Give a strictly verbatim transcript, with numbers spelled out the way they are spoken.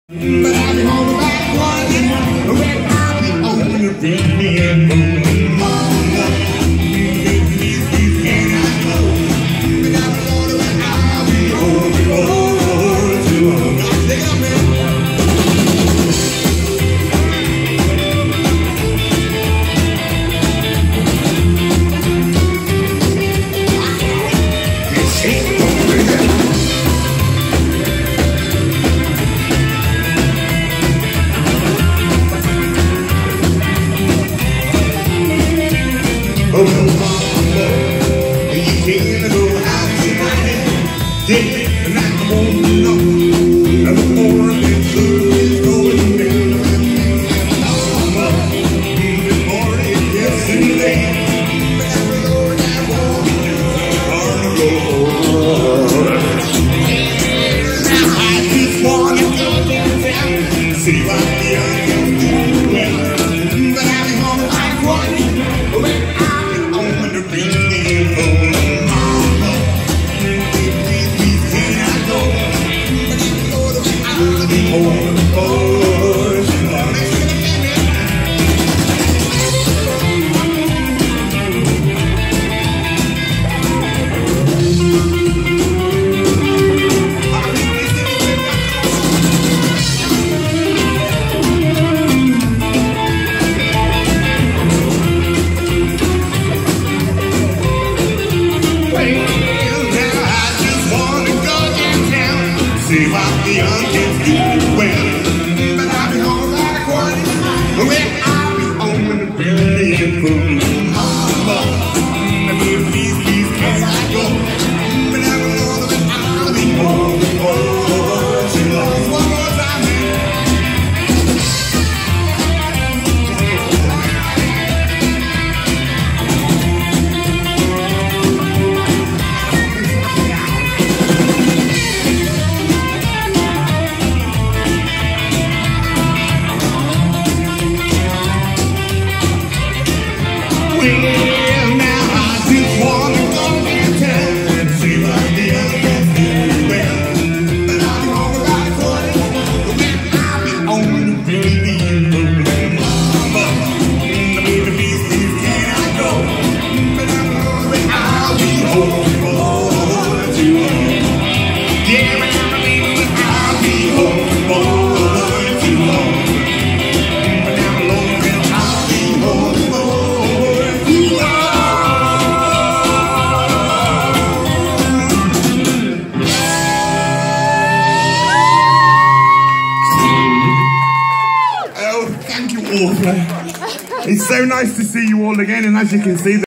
But I'll be home back one when I'll be on the bed and moving mama. Please, please, can I go? But I'll be on when I'll be home before too long. Take it up, man. Oh, mama, you can't go out tonight. Yeah, and I won't know. And the more that good is going down. Mama, the more it gets in there. Every Lord I want to go. Now I just want to go downtown, see what the onions do well. But I'll be home like one when I see what the onions do well. But I'll be home like one when I'll be home in the belly and food. Mama, please, please, please, can I go? But I'll be home when I'll be home before too long. One more time, man. Well, now I just wanna go downtown and see what the onions do well. But I'll be home about twenty when I'll be on the baby and moving. Mama, baby, please, please, can I go? But I'm home when I'll be home before too long. Yeah, but I'm leaving when I'll be home before too long. But I'm alone when I'll be home before. Thank you all. It's so nice to see you all again, and as you can see,